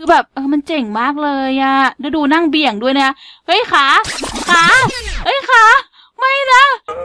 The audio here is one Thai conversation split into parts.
แบบมันเจ๋งมากเลยอะดูนั่งเบี่ยงด้วยนะเฮ้ยขาเฮ้ยขาไม่นะ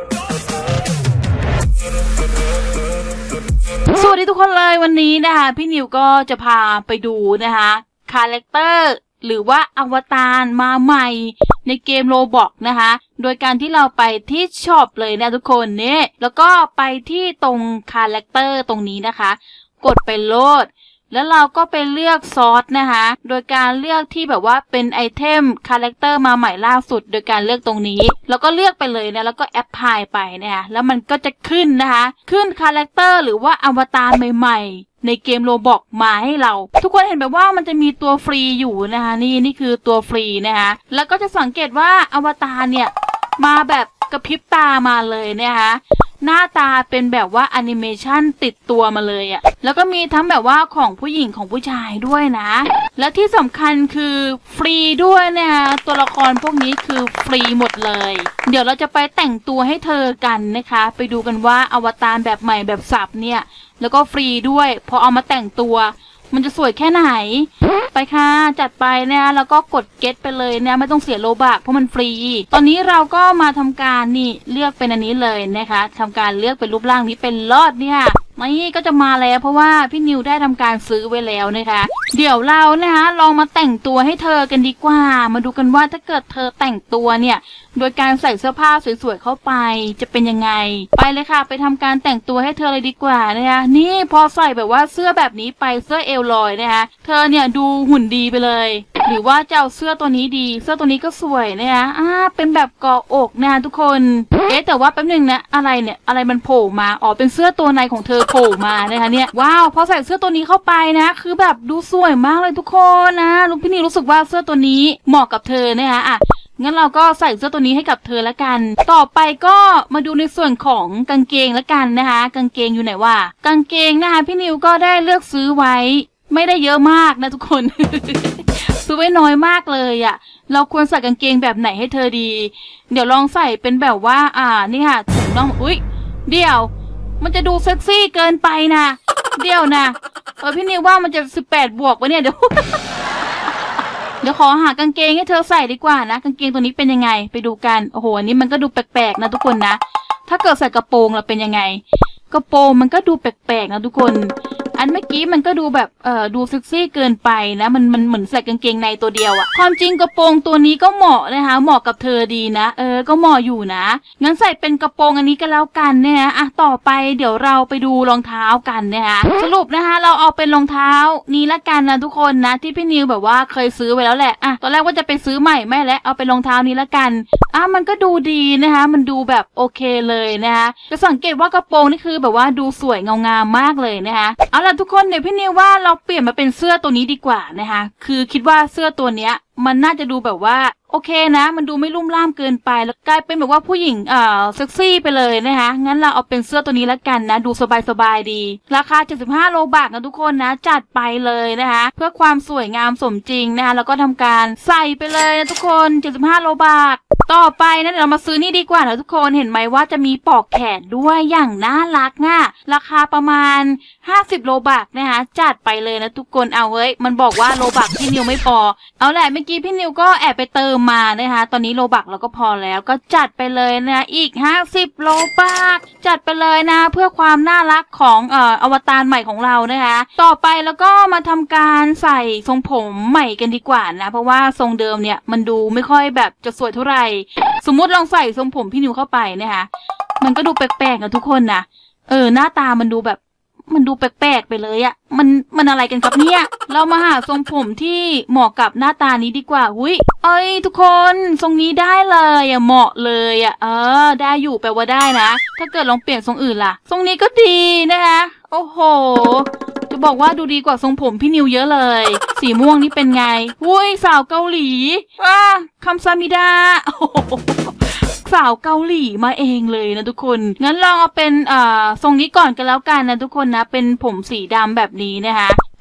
สวัสดีทุกคนเลยวันนี้นะคะพี่นิวก็จะพาไปดูนะคะคาแรคเตอร์หรือว่าอวตารมาใหม่ในเกมโรบล็อกนะคะโดยการที่เราไปที่ช็อปเลยนะทุกคนเนี่ยแล้วก็ไปที่ตรงคาแรคเตอร์ตรงนี้นะคะกดไปโหลดแล้วเราก็ไปเลือกซอสนะคะโดยการเลือกที่แบบว่าเป็นไอเทมคาแรคเตอร์มาใหม่ล่าสุดโดยการเลือกตรงนี้แล้วก็เลือกไปเลยนะแล้วก็แอปพลายไปนะคะแล้วมันก็จะขึ้นนะคะขึ้นคาแรคเตอร์หรือว่าอวตารใหม่ๆในเกมโรบล็อกมาให้เราทุกคนเห็นแบบว่ามันจะมีตัวฟรีอยู่นะคะนี่คือตัวฟรีนะคะแล้วก็จะสังเกตว่าอวตารเนี่ยมาแบบกระพริบตามาเลยนะคะหน้าตาเป็นแบบว่าแอนิเมชันติดตัวมาเลยอะแล้วก็มีทั้งแบบว่าของผู้หญิงของผู้ชายด้วยนะและที่สำคัญคือฟรีด้วยนะคะตัวละครพวกนี้คือฟรีหมดเลยเดี๋ยวเราจะไปแต่งตัวให้เธอกันนะคะไปดูกันว่าอวตารแบบใหม่แบบสับเนี่ยแล้วก็ฟรีด้วยพอเอามาแต่งตัวมันจะสวยแค่ไหนไปค่ะจัดไปนะแล้วก็กดเก็ตไปเลยนะไม่ต้องเสียโลบักเพราะมันฟรีตอนนี้เราก็มาทำการนี่เลือกเป็นอันนี้เลยนะคะทำการเลือกเป็นรูปร่างนี้เป็นลอดเนี่ยนี่ก็จะมาแล้วเพราะว่าพี่นิวได้ทำการซื้อไว้แล้วนะคะเดี๋ยวเรานะคะลองมาแต่งตัวให้เธอกันดีกว่ามาดูกันว่าถ้าเกิดเธอแต่งตัวเนี่ยโดยการใส่เสื้อผ้าสวยๆเข้าไปจะเป็นยังไงไปเลยค่ะไปทำการแต่งตัวให้เธอเลยดีกว่านะคะนี่พอใส่แบบว่าเสื้อแบบนี้ไปเสื้อเอวลอยนะคะเธอเนี่ยดูหุ่นดีไปเลยหรือว่าจะเอาเสื้อตัวนี้ดีเสื้อตัวนี้ก็สวยนะคะเป็นแบบเกาะอกนะทุกคนแต่ว่าแป๊บนึงนะอะไรเนี่ยอะไรมันโผล่มาอ๋อเป็นเสื้อตัวในของเธอโผล่มานะคะเนี่ยว้าวพอใส่เสื้อตัวนี้เข้าไปนะคือแบบดูสวยมากเลยทุกคนนะลุงพี่นี่รู้สึกว่าเสื้อตัวนี้เหมาะกับเธอนะคะงั้นเราก็ใส่เสื้อตัวนี้ให้กับเธอละกันต่อไปก็มาดูในส่วนของกางเกงละกันนะคะกางเกงอยู่ไหนวะกางเกงนะคะพี่นิวก็ได้เลือกซื้อไว้ไม่ได้เยอะมากนะทุกคน ซื้อไว้น้อยมากเลยอะเราควรใส่กางเกงแบบไหนให้เธอดีเดี๋ยวลองใส่เป็นแบบว่านี่ค่ะถุงน่องอุ๊ยเดี๋ยวมันจะดูเซ็กซี่เกินไปนะเดี๋ยวนะพี่นิวว่ามันจะ18 บวกวะเนี่ยเดี๋ยว เดี๋ยวขอหากางเกงให้เธอใส่ดีกว่านะกางเกงตัวนี้เป็นยังไงไปดูกันโอ้โหอันนี้มันก็ดูแปลกๆนะทุกคนนะถ้าเกิดใส่กระโปรงเราเป็นยังไงกระโปรงมันก็ดูแปลกๆนะทุกคนอันเมื่อกี้มันก็ดูแบบดูเซ็กซี่เกินไปนะมันเหมือนใส่กางเกงในตัวเดียวอะความจริงกระโปรงตัวนี้ก็เหมาะนะคะเหมาะกับเธอดีนะก็เหมาะอยู่นะงั้นใส่เป็นกระโปรงอันนี้ก็แล้วกันเนี่ยต่อไปเดี๋ยวเราไปดูรองเท้ากันนะคะสรุปนะคะเราเอาเป็นรองเท้านี้ละกันนะทุกคนนะที่พี่นิวแบบว่าเคยซื้อไว้แล้วแหละตอนแรกว่าจะไปซื้อใหม่ไม่แล้วเอาเป็นรองเท้านี้ละกันมันก็ดูดีนะคะมันดูแบบโอเคเลยนะคะจะสังเกตว่ากระโปรงนี่คือแบบว่าดูสวยเงางามมากเลยนะคะเอาล่ะทุกคนเดี๋ยวพี่นิวว่าเราเปลี่ยนมาเป็นเสื้อตัวนี้ดีกว่านะคะคือคิดว่าเสื้อตัวเนี้ยมันน่าจะดูแบบว่าโอเคนะมันดูไม่ลุ่มล่ามเกินไปแล้วกลายเป็นแบบว่าผู้หญิงเซ็กซี่ไปเลยนะคะงั้นเราเอาเป็นเสื้อตัวนี้ละกันนะดูสบายๆดีราคา75 โลบักนะทุกคนนะจัดไปเลยนะคะเพื่อความสวยงามสมจริงนะคะแล้วก็ทำการใส่ไปเลยนะทุกคน75 โลบักต่อไปนะเดี๋ยวเรามาซื้อนี่ดีกว่านะทุกคนเห็นไหมว่าจะมีปลอกแขนด้วยอย่างน่ารักราคาประมาณ50 โลบักนะคะจัดไปเลยนะทุกคนเอาเฮ้ยมันบอกว่าโลบักพี่นิวไม่พอเอาแหละเมื่อกี้พี่นิวก็แอบไปเติมมานะคะตอนนี้โลบักเราก็พอแล้วก็จัดไปเลยนะอีก50 โลบักจัดไปเลยนะเพื่อความน่ารักของอวตารใหม่ของเรานะคะต่อไปแล้วก็มาทำการใส่ทรงผมใหม่กันดีกว่านะเพราะว่าทรงเดิมเนี่ยมันดูไม่ค่อยแบบจะสวยเท่าไหร่สมมุติลองใส่ทรงผมพี่นิวเข้าไปนะคะมันก็ดูแปลกๆนะทุกคนนะหน้าตามันดูแบบมันดูแปลกๆไปเลยอะมันอะไรกันครับเนี่ยเรามาหาทรงผมที่เหมาะกับหน้าตานี้ดีกว่าทุกคนทรงนี้ได้เลยอะเหมาะเลยอะได้อยู่แปลว่าได้นะถ้าเกิดลองเปลี่ยนทรงอื่นล่ะทรงนี้ก็ดีนะคะโอ้โหจะบอกว่าดูดีกว่าทรงผมพี่นิวเยอะเลยสีม่วงนี่เป็นไงสาวเกาหลีคัมซามิดาสาวเกาหลีมาเองเลยนะทุกคนงั้นลองเอาเป็นทรงนี้ก่อนกันแล้วกันนะทุกคนนะเป็นผมสีดำแบบนี้นะคะ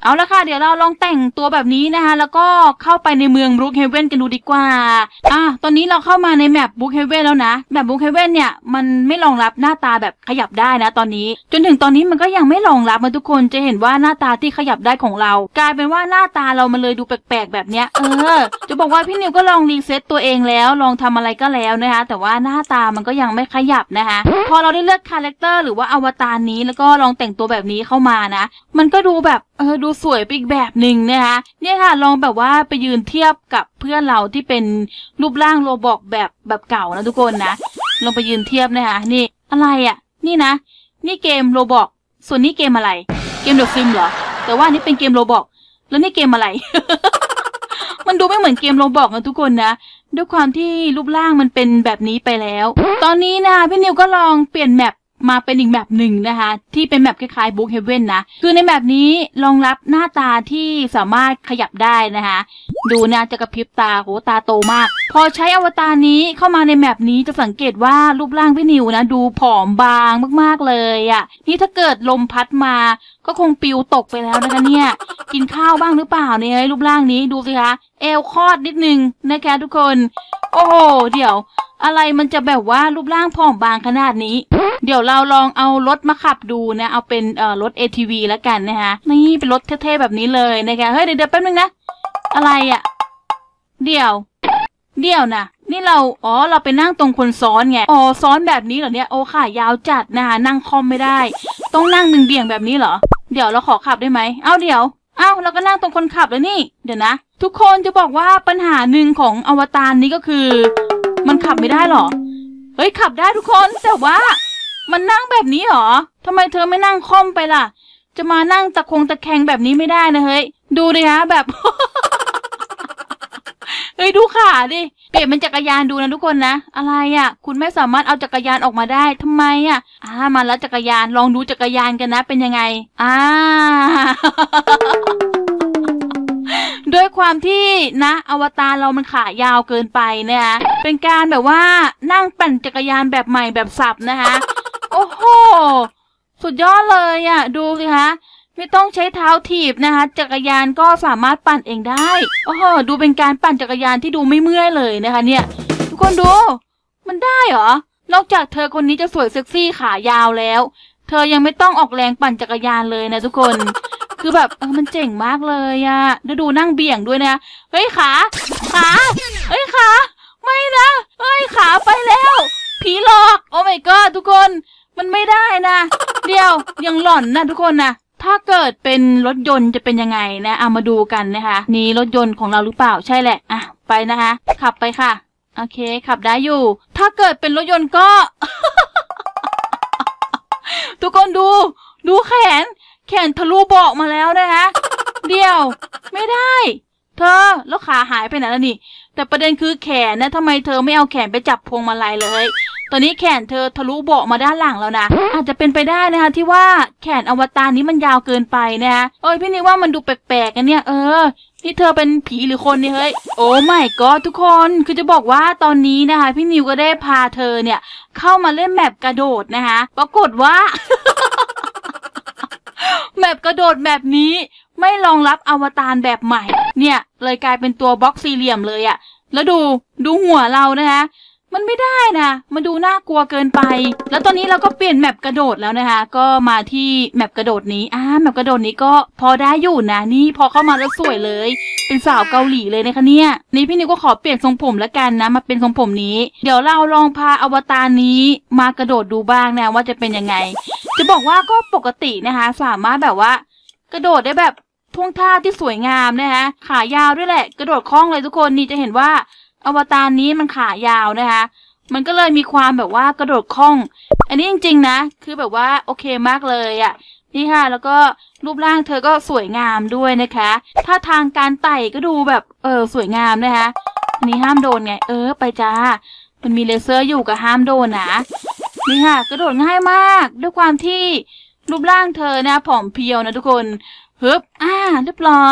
เอาละค่ะเดี๋ยวเราลองแต่งตัวแบบนี้นะคะแล้วก็เข้าไปในเมืองบรูคเฮเว่นกันดูดีกว่าตอนนี้เราเข้ามาในแมปบรูคเฮเว่นแล้วนะแมปบรูคเฮเว่นเนี่ยมันไม่รองรับหน้าตาแบบขยับได้นะตอนนี้จนถึงตอนนี้มันก็ยังไม่รองรับมาทุกคนจะเห็นว่าหน้าตาที่ขยับได้ของเรากลายเป็นว่าหน้าตาเรามันเลยดูแปลกๆแบบเนี้ยจะบอกว่าพี่นิวก็ลองรีเซ็ตตัวเองแล้วลองทำอะไรก็แล้วนะคะแต่ว่าหน้าตามันก็ยังไม่ขยับนะคะพอเราได้เลือกคาแรคเตอร์หรือว่าอวตารนี้แล้วก็ลองแต่งตัวแบบนี้เข้ามานะมันก็ดูแบบดูสวยไปอีกแบบหนึ่งนะคะเนี่ยค่ะลองแบบว่าไปยืนเทียบกับเพื่อนเราที่เป็นรูปร่างโรบอกแบบเก่านะทุกคนนะลองไปยืนเทียบนะคะนี่อะไรนี่นะนี่เกมโรบอกส่วนนี้เกมอะไรเกมเดอะซิมเหรอแต่ว่านี่เป็นเกมโรบอกแล้วนี่เกมอะไร มันดูไม่เหมือนเกมโรบอกนะทุกคนนะด้วยความที่รูปร่างมันเป็นแบบนี้ไปแล้วตอนนี้นะพี่นิวก็ลองเปลี่ยนแมปมาเป็นอีกแมปหนึ่งนะคะที่เป็นแมปคล้ายๆบุ๊กเฮเว่นนะคือในแมปนี้รองรับหน้าตาที่สามารถขยับได้นะคะดูนะจะกระพริบตาโหตาโตมากพอใช้อวตารนี้เข้ามาในแมปนี้จะสังเกตว่ารูปร่างพี่นิวนะดูผอมบางมากๆเลยนี่ถ้าเกิดลมพัดมาก็คงปิวตกไปแล้วนะคะเนี่ยกินข้าวบ้างหรือเปล่าเนี่ยรูปร่างนี้ดูสิคะเอวคอดนิดนึงนะคะทุกคนโอ้โหเดี๋ยวอะไรมันจะแบบว่ารูปร่างผอมบางขนาดนี้เดี๋ยวเราลองเอารถมาขับดูนะเอาเป็นรถ ATV แล้วกันนะคะนี่เป็นรถเท่ๆแบบนี้เลยนะคะเฮ้ยเดี๋ยวแป๊บนึงนะอะไรเดี๋ยวนะนี่เราไปนั่งตรงคนซ้อนไงซ้อนแบบนี้เหรอเนี่ยโอ้ขายาวจัดนะคะนั่งคอมไม่ได้ต้องนั่งเบี่ยงแบบนี้เหรอเดี๋ยวเราขอขับได้ไหมเดี๋ยวเราก็นั่งตรงคนขับแล้วนี่เดี๋ยวนะทุกคนจะบอกว่าปัญหาหนึ่งของอวตารนี้ก็คือมันขับไม่ได้หรอเฮ้ยขับได้ทุกคนแต่ว่ามันนั่งแบบนี้หรอทำไมเธอไม่นั่งค่อมไปล่ะจะมานั่งตะแคงแบบนี้ไม่ได้นะเฮ้ยดูดิฮะแบบ เฮ้ยดูขาดิเปลี่ยนเป็นจักรยานดูนะทุกคนนะอะไรคุณไม่สามารถเอาจักรยานออกมาได้ทำไมมาแล้วจักรยานลองดูจักรยานกันนะเป็นยังไงด้วยความที่นะอวตารเรามันขายาวเกินไปนะคะเป็นการแบบว่านั่งปั่นจักรยานแบบใหม่แบบสับนะคะโอ้โหสุดยอดเลยดูสิคะไม่ต้องใช้เท้าถีบนะคะจักรยานก็สามารถปั่นเองได้โอ้โหดูเป็นการปั่นจักรยานที่ดูไม่เมื่อยเลยนะคะเนี่ยทุกคนดูมันได้เหรอนอกจากเธอคนนี้จะสวยเซ็กซี่ขายาวแล้วเธอยังไม่ต้องออกแรงปั่นจักรยานเลยนะทุกคนคือแบบมันเจ๋งมากเลยดูนั่งเบี่ยงด้วยนะเฮ้ยขาเฮ้ยขาไม่นะเฮ้ยขาไปแล้วผีหลอกโอ้ my god ทุกคนมันไม่ได้นะเดี๋ยวยังหล่อนนะทุกคนนะถ้าเกิดเป็นรถยนต์จะเป็นยังไงนะมาดูกันนะคะนี่รถยนต์ของเราหรือเปล่าใช่แหละไปนะคะขับไปค่ะโอเคขับได้อยู่ถ้าเกิดเป็นรถยนต์ก็ ทุกคนดูแขนทะลุเบาะมาแล้วนะคะเดี๋ยวไม่ได้เธอแล้วขาหายไปไหนแล้วนี่แต่ประเด็นคือแขนนะทำไมเธอไม่เอาแขนไปจับพวงมาลัยเลยตอนนี้แขนเธอทะลุเบาะมาด้านหลังแล้วนะอาจจะเป็นไปได้นะคะที่ว่าแขนอวตารนี้มันยาวเกินไปนะคะพี่นี่ว่ามันดูแปลกๆกันเนี่ยนี่เธอเป็นผีหรือคนนี่เฮ้ยโอ้ไม่ก็ทุกคนคือจะบอกว่าตอนนี้นะคะพี่นิวก็ได้พาเธอเนี่ยเข้ามาเล่นแมปกระโดดนะคะปรากฏว่า แมปกระโดดแบบนี้ไม่รองรับอวตารแบบใหม่เนี่ยเลยกลายเป็นตัวบล็อกสี่เหลี่ยมเลยแล้วดูหัวเรานะคะมันไม่ได้นะมันดูน่ากลัวเกินไปแล้วตอนนี้เราก็เปลี่ยนแมปกระโดดแล้วนะคะก็มาที่แมปกระโดดนี้แมปกระโดดนี้ก็พอได้อยู่นะนี่พอเข้ามาแล้วสวยเลยเป็นสาวเกาหลีเลยนะคะเนี่ยนี่พี่นิวก็ขอเปลี่ยนทรงผมแล้วกันนะมาเป็นทรงผมนี้เดี๋ยวเราลองพาอวตารนี้มากระโดดดูบ้างนะว่าจะเป็นยังไงจะบอกว่าก็ปกตินะคะสามารถแบบว่ากระโดดได้แบบท่วงท่าที่สวยงามนะคะขายาวด้วยแหละกระโดดคล่องเลยทุกคนนี่จะเห็นว่าอวตารนี้มันขายาวนะคะมันก็เลยมีความแบบว่ากระโดดคล่องอันนี้จริงๆนะคือแบบว่าโอเคมากเลยนี่ค่ะแล้วก็รูปร่างเธอก็สวยงามด้วยนะคะท่าทางการไต่ก็ดูแบบสวยงามนะคะอันนี้ห้ามโดนไงไปจ้ามันมีเลเซอร์อยู่กับห้ามโดนนะนี่ค่ะกระโดดง่ายมากด้วยความที่รูปร่างเธอนะผอมเพรียวนะทุกคนฮึบเรียบร้อย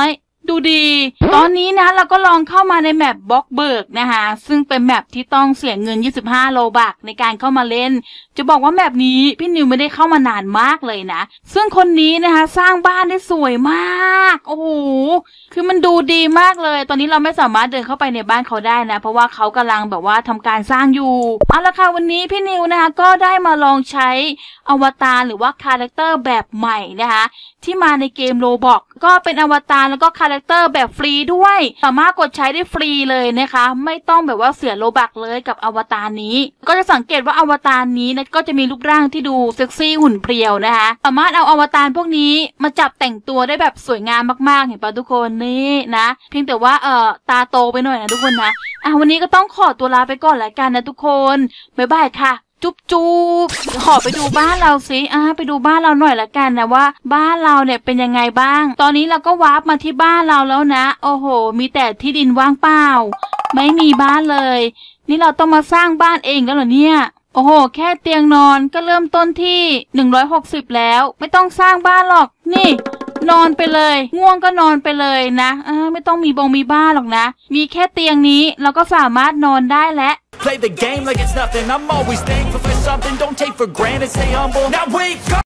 ดูดีตอนนี้นะเราก็ลองเข้ามาในแมปบล็อกเบิร์กนะคะซึ่งเป็นแมปที่ต้องเสียเงิน25โลบักในการเข้ามาเล่นจะบอกว่าแมปนี้พี่นิวไม่ได้เข้ามานานมากเลยนะซึ่งคนนี้นะคะสร้างบ้านได้สวยมากโอ้โหคือมันดูดีมากเลยตอนนี้เราไม่สามารถเดินเข้าไปในบ้านเขาได้นะเพราะว่าเขากำลังแบบว่าทำการสร้างอยู่เอาละค่ะวันนี้พี่นิวนะคะก็ได้มาลองใช้อวตารหรือว่าคาแรคเตอร์แบบใหม่นะคะที่มาในเกมโรบล็อกก็เป็นอวตารแล้วก็คาแรคเตอร์แบบฟรีด้วยสามารถกดใช้ได้ฟรีเลยนะคะไม่ต้องแบบว่าเสียโลบักเลยกับอวตารนี้ก็จะสังเกตว่าอวตารนี้นะก็จะมีรูปร่างที่ดูเซ็กซี่หุ่นเพรียวนะคะสามารถเอาอวตารพวกนี้มาจับแต่งตัวได้แบบสวยงามมากๆเห็นป่ะทุกคนนี่นะเพียงแต่ว่าตาโตไปหน่อยนะทุกคนนะวันนี้ก็ต้องขอตัวลาไปก่อนแล้วกันนะทุกคนบ๊ายบายค่ะจุ๊บขอไปดูบ้านเราสิไปดูบ้านเราหน่อยละกันนะว่าบ้านเราเนี่ยเป็นยังไงบ้างตอนนี้เราก็วาร์ปมาที่บ้านเราแล้วนะโอ้โหมีแต่ที่ดินว่างเปล่าไม่มีบ้านเลยนี่เราต้องมาสร้างบ้านเองแล้วเหรอเนี่ยโอ้โหแค่เตียงนอนก็เริ่มต้นที่160แล้วไม่ต้องสร้างบ้านหรอกนี่นอนไปเลยง่วงก็นอนไปเลยนะไม่ต้องมีบ้านหรอกนะมีแค่เตียงนี้เราก็สามารถนอนได้แล้ว Play the game like it's nothing. I'm always thankful for something. Don't take for granted. Stay humble. Now wake up.